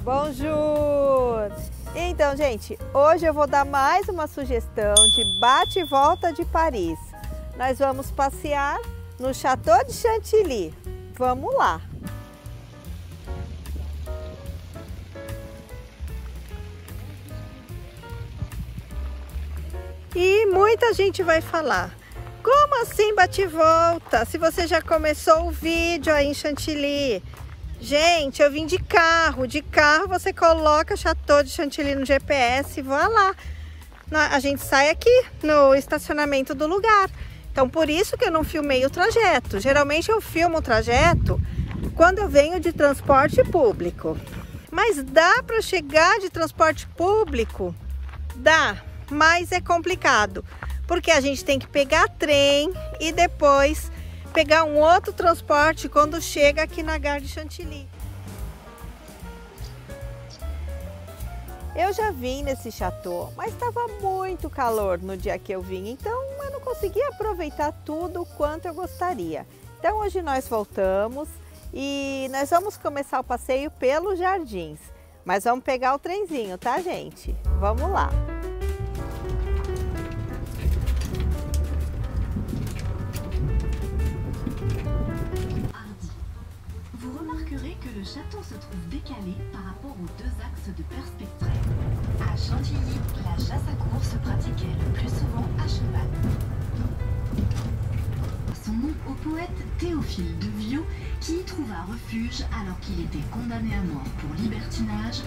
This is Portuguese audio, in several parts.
Bonjour! Então, gente, hoje eu vou dar mais uma sugestão de bate e volta de Paris. Nós vamos passear no Château de Chantilly. Vamos lá! E muita gente vai falar, como assim bate e volta? Se você já começou o vídeo aí em Chantilly. Gente, eu vim de carro você coloca Château de Chantilly no GPS e vai lá. A gente sai aqui no estacionamento do lugar. Então por isso que eu não filmei o trajeto. Geralmente eu filmo o trajeto quando eu venho de transporte público. Mas dá para chegar de transporte público? Dá, mas é complicado. Porque a gente tem que pegar trem e depois pegar um outro transporte quando chega aqui na Gare de Chantilly. Eu já vim nesse chateau, mas estava muito calor no dia que eu vim, então eu não consegui aproveitar tudo o quanto eu gostaria. Então hoje nós voltamos e nós vamos começar o passeio pelos jardins, mas vamos pegar o trenzinho, tá, gente? Vamos lá! Le château se trouve décalé par rapport aux deux axes de perspective. À Chantilly, la chasse à course se pratiquait le plus souvent à cheval. Son nom au poète Théophile de Viau, qui y trouva refuge alors qu'il était condamné à mort pour libertinage.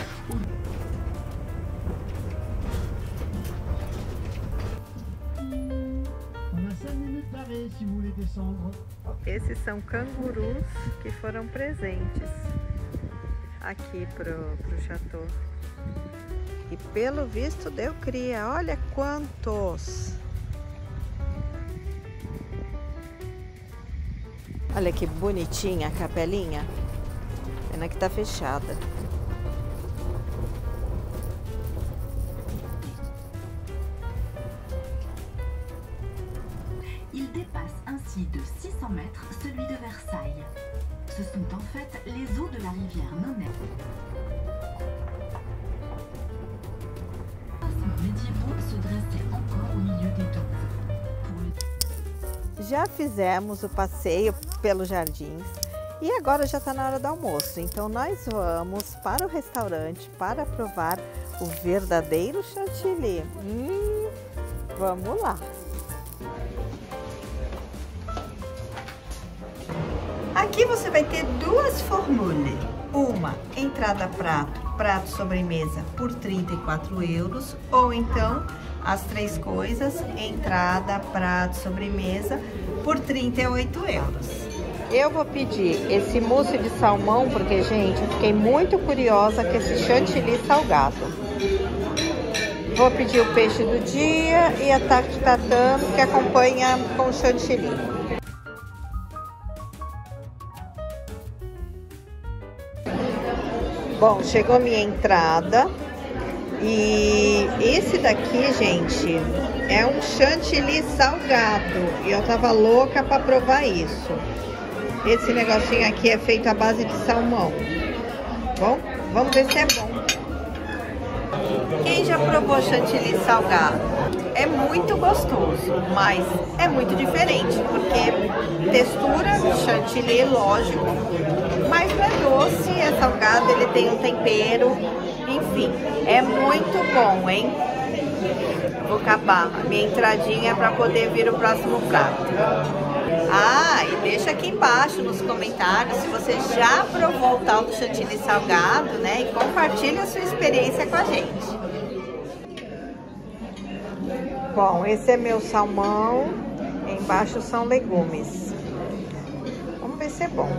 On a 5 minutes d'arrêt si vous voulez descendre. Esses são cangurus que foram presentes aqui pro chateau. E pelo visto deu cria, olha quantos! Olha que bonitinha a capelinha. Pena que tá fechada. Il dépasse ainsi de 600 mètres celui de Versailles. Ce sont en fait les eaux de la rivière Nonnet. Les médiévaux se dressaient encore au milieu des douves. Já fizemos o passeio pelos jardins e agora já está na hora do almoço. Então nós vamos para o restaurante para provar o verdadeiro chantilly. Vamos lá! Aqui você vai ter duas formulas, uma entrada prato sobremesa por 34 euros, ou então as três coisas, entrada, prato, sobremesa por 38 euros. Eu vou pedir esse mousse de salmão porque, gente, eu fiquei muito curiosa com esse chantilly salgado. Vou pedir o peixe do dia e a tarte tatame que acompanha com o chantilly. Bom, chegou minha entrada e esse daqui, gente, é um chantilly salgado e eu tava louca para provar isso. Esse negocinho aqui é feito à base de salmão. Bom, vamos ver se é bom. Quem já provou chantilly salgado? É muito gostoso, mas é muito diferente, porque textura chantilly, lógico, mas não é doce, é salgado, ele tem um tempero, enfim, é muito bom, hein? Vou acabar a minha entradinha para poder vir o próximo prato. Ah, e deixa aqui embaixo nos comentários se você já provou o tal do chantilly salgado, né? E compartilha a sua experiência com a gente. Bom, esse é meu salmão, embaixo são legumes. Vamos ver se é bom.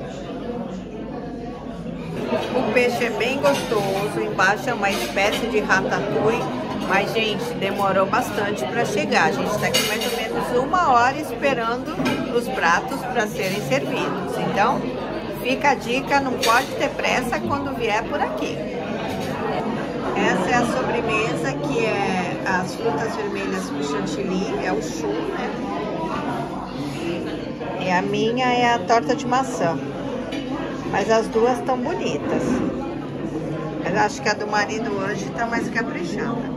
O peixe é bem gostoso, embaixo é uma espécie de ratatouille, mas, gente, demorou bastante para chegar. A gente está aqui mais ou menos 1 hora esperando os pratos para serem servidos. Então, fica a dica, não pode ter pressa quando vier por aqui. Essa é a sobremesa, que é as frutas vermelhas com chantilly, é o chou, né? E a minha é a torta de maçã. Mas as duas estão bonitas. Eu acho que a do marido hoje tá mais caprichada.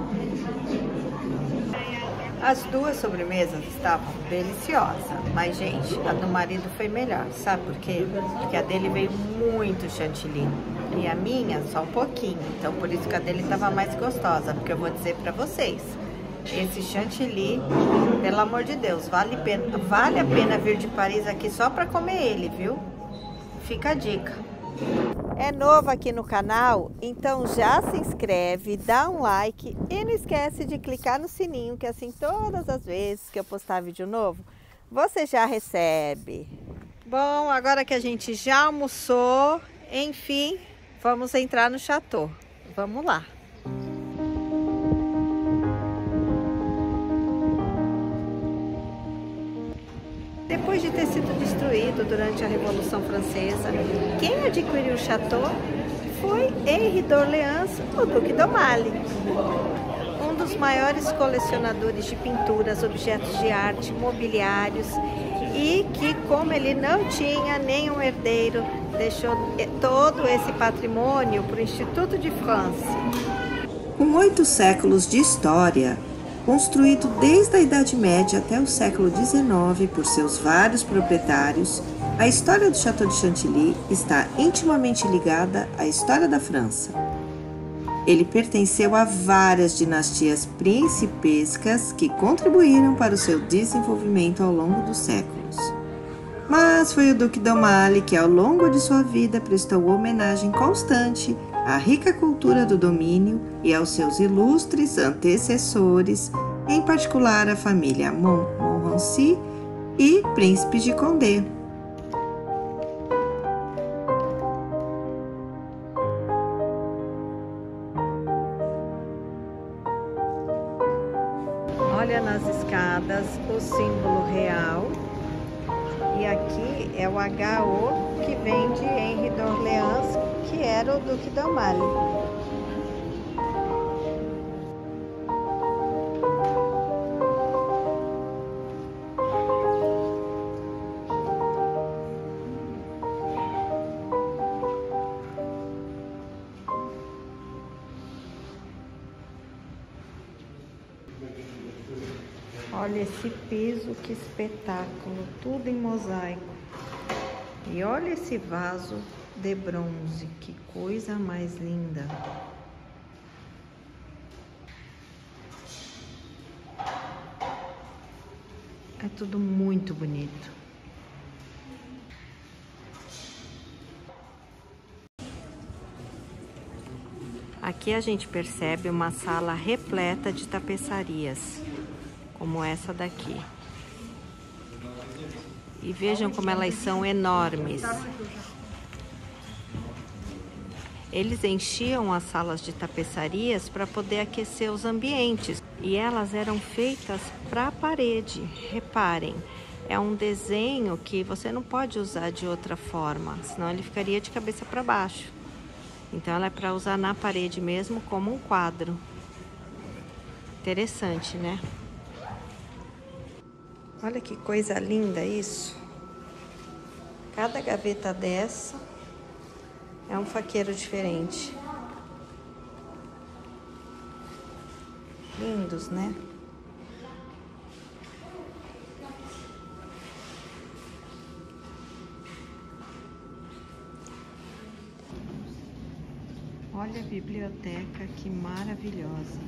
As duas sobremesas estavam deliciosas, mas, gente, a do marido foi melhor, sabe por quê? Porque a dele veio muito chantilly e a minha só um pouquinho, então por isso que a dele estava mais gostosa, porque eu vou dizer pra vocês, esse chantilly, pelo amor de Deus, vale a pena vir de Paris aqui só pra comer ele, viu? Fica a dica. É novo aqui no canal? Então já se inscreve, dá um like e não esquece de clicar no sininho, que assim todas as vezes que eu postar vídeo novo, você já recebe. Bom, agora que a gente já almoçou, enfim, vamos entrar no chateau. Vamos lá. Depois de ter sido destruído durante a Revolução Francesa, quem adquiriu o chateau foi Henri d'Orléans, o Duque d'Aumale. Um dos maiores colecionadores de pinturas, objetos de arte, mobiliários e que, como ele não tinha nenhum herdeiro, deixou todo esse patrimônio para o Instituto de France. Com 8 séculos de história, construído desde a Idade Média até o século XIX por seus vários proprietários, a história do Château de Chantilly está intimamente ligada à história da França. Ele pertenceu a várias dinastias principescas que contribuíram para o seu desenvolvimento ao longo dos séculos. Mas foi o Duque d'Aumale que, ao longo de sua vida, prestou homenagem constante à rica cultura do domínio e aos seus ilustres antecessores, em particular a família Montmorency e príncipes de Condé. Olha nas escadas o símbolo real. E aqui é o HO que vem de Henri d'Orléans, que era o Duque d'Aumale. Olha esse piso, que espetáculo, tudo em mosaico. E olha esse vaso de bronze, que coisa mais linda. É tudo muito bonito. Aqui a gente percebe uma sala repleta de tapeçarias, como essa daqui. E vejam como elas são enormes. Eles enchiam as salas de tapeçarias para poder aquecer os ambientes. E elas eram feitas para a parede. Reparem, é um desenho que você não pode usar de outra forma, senão ele ficaria de cabeça para baixo. Então ela é para usar na parede mesmo, como um quadro. Interessante, né? Olha que coisa linda isso. Cada gaveta dessa é um faqueiro diferente. Lindos, né? Olha a biblioteca, que maravilhosa.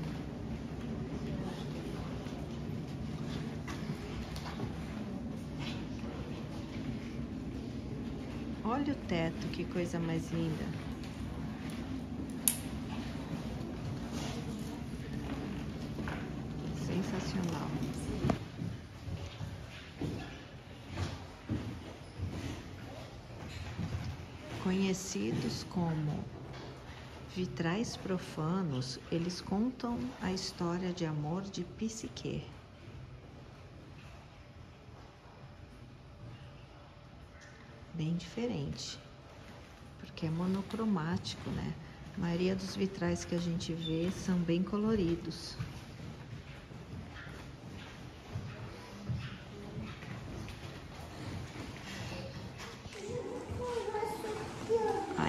Olha o teto, que coisa mais linda. Sensacional. Conhecidos como vitrais profanos, eles contam a história de amor de Psique. Bem diferente, porque é monocromático, né? A maioria dos vitrais que a gente vê são bem coloridos.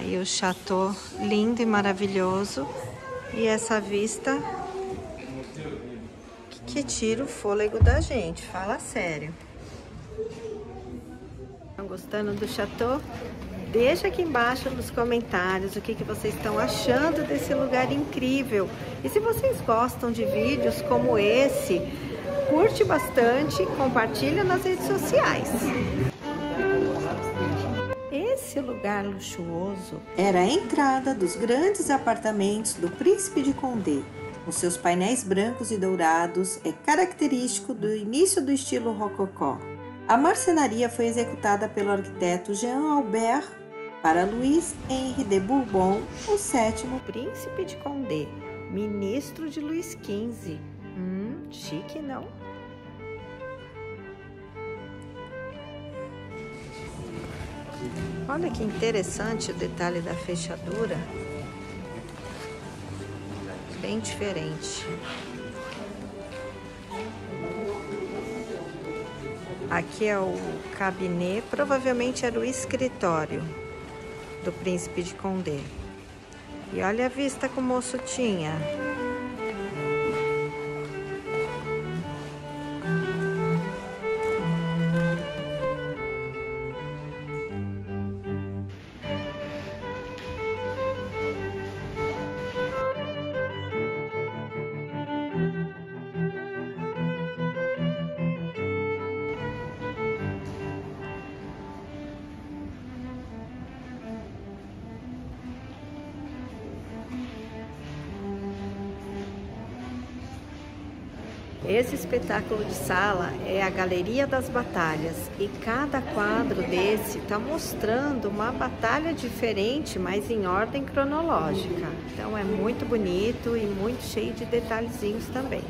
Aí o chateau lindo e maravilhoso. E essa vista que tira o fôlego da gente, fala sério. Estão gostando do chateau? Deixa aqui embaixo nos comentários o que vocês estão achando desse lugar incrível. E se vocês gostam de vídeos como esse, curte bastante, compartilha nas redes sociais. Esse lugar luxuoso era a entrada dos grandes apartamentos do Príncipe de Condé. Com seus painéis brancos e dourados, é característico do início do estilo rococó. A marcenaria foi executada pelo arquiteto Jean Albert para Luís Henri de Bourbon, o sétimo Príncipe de Condé, ministro de Luís XV. Chique, não? Olha que interessante o detalhe da fechadura. Bem diferente. Aqui é o cabinet, provavelmente era o escritório do Príncipe de Condé. E olha a vista que o moço tinha. Esse espetáculo de sala é a Galeria das Batalhas e cada quadro desse está mostrando uma batalha diferente, mas em ordem cronológica. Então é muito bonito e muito cheio de detalhezinhos também.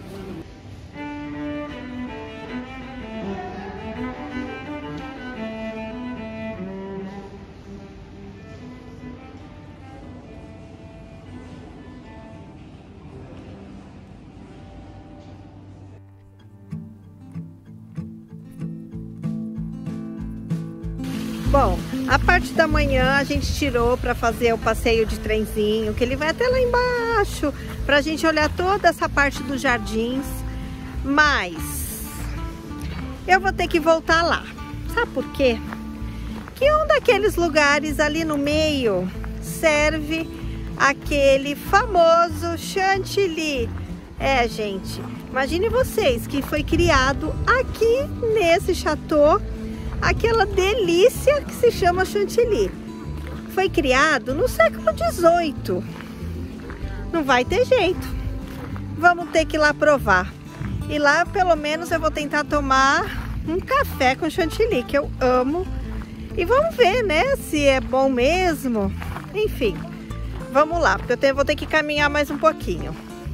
Bom, a parte da manhã a gente tirou para fazer o passeio de trenzinho, que ele vai até lá embaixo, para a gente olhar toda essa parte dos jardins. Mas eu vou ter que voltar lá. Sabe por quê? Que um daqueles lugares ali no meio serve aquele famoso chantilly. É, gente, imagine vocês que foi criado aqui nesse chateau aquela delícia que se chama chantilly. Foi criado no século XVIII. Não vai ter jeito. Vamos ter que ir lá provar. E lá, pelo menos, eu vou tentar tomar um café com chantilly, que eu amo. E vamos ver, né, se é bom mesmo. Enfim, vamos lá, porque eu vou ter que caminhar mais um pouquinho.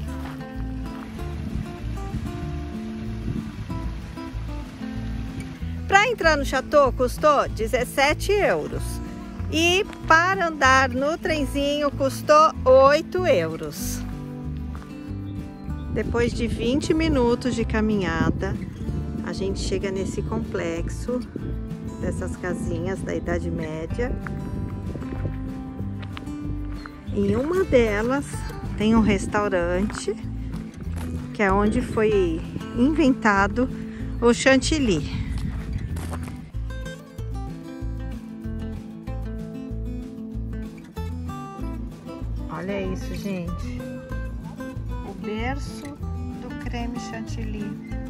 Para entrar no chateau custou 17 euros e para andar no trenzinho custou 8 euros. Depois de 20 minutos de caminhada, a gente chega nesse complexo dessas casinhas da Idade Média. Em uma delas tem um restaurante, que é onde foi inventado o chantilly. Olha isso, gente. O berço do creme chantilly.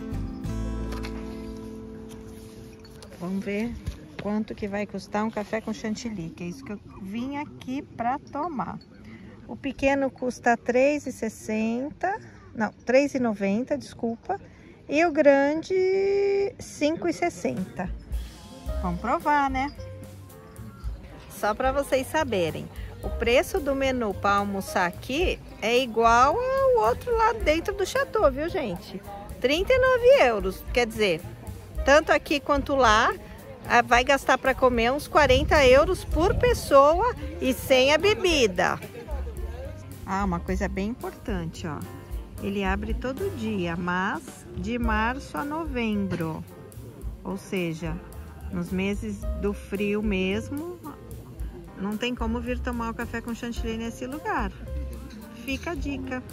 Vamos ver quanto que vai custar um café com chantilly, que é isso que eu vim aqui para tomar. O pequeno custa R$3,60, não, R$3,90, desculpa. E o grande R$5,60. Vamos provar, né? Só para vocês saberem. O preço do menu para almoçar aqui é igual ao outro lá dentro do chateau, viu, gente? 39 euros. Quer dizer, tanto aqui quanto lá, vai gastar para comer uns 40 euros por pessoa e sem a bebida. Ah, uma coisa bem importante, ó. Ele abre todo dia, mas de março a novembro. Ou seja, nos meses do frio mesmo, não tem como vir tomar o café com chantilly nesse lugar. Fica a dica.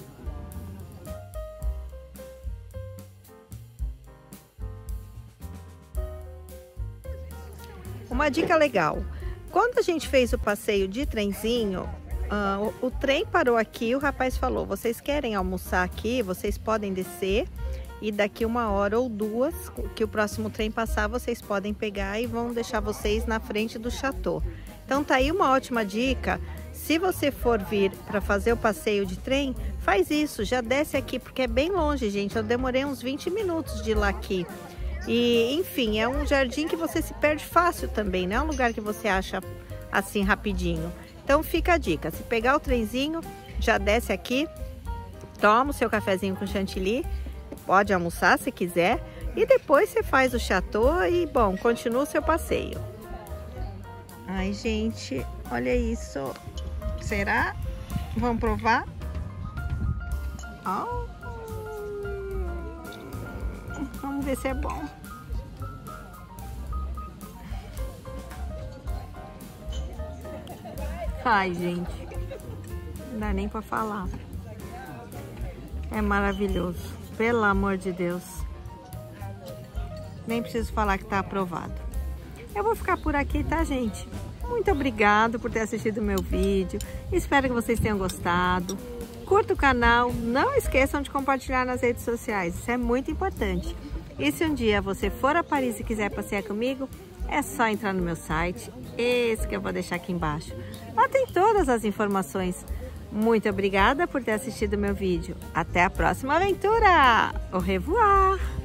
Uma dica legal. Quando a gente fez o passeio de trenzinho, o trem parou aqui, o rapaz falou, vocês querem almoçar aqui, vocês podem descer e daqui 1 hora ou 2, que o próximo trem passar, vocês podem pegar e vão deixar vocês na frente do chateau. Então tá aí uma ótima dica. Se você for vir para fazer o passeio de trem, faz isso, já desce aqui, porque é bem longe, gente. Eu demorei uns 20 minutos de ir lá aqui. E, enfim, é um jardim que você se perde fácil também, não é um lugar que você acha assim rapidinho. Então fica a dica, se pegar o trenzinho, já desce aqui, toma o seu cafezinho com chantilly, pode almoçar se quiser, e depois você faz o chateau e, bom, continua o seu passeio. Ai, gente, olha isso. Será? Vamos provar? Oh. Vamos ver se é bom. Ai, gente, não dá nem pra falar. É maravilhoso, pelo amor de Deus. Nem preciso falar que tá aprovado. Eu vou ficar por aqui, tá, gente? Muito obrigado por ter assistido o meu vídeo. Espero que vocês tenham gostado. Curta o canal, não esqueçam de compartilhar nas redes sociais, isso é muito importante. E se um dia você for a Paris e quiser passear comigo, é só entrar no meu site, esse que eu vou deixar aqui embaixo. Lá tem todas as informações. Muito obrigada por ter assistido o meu vídeo. Até a próxima aventura! Au revoir!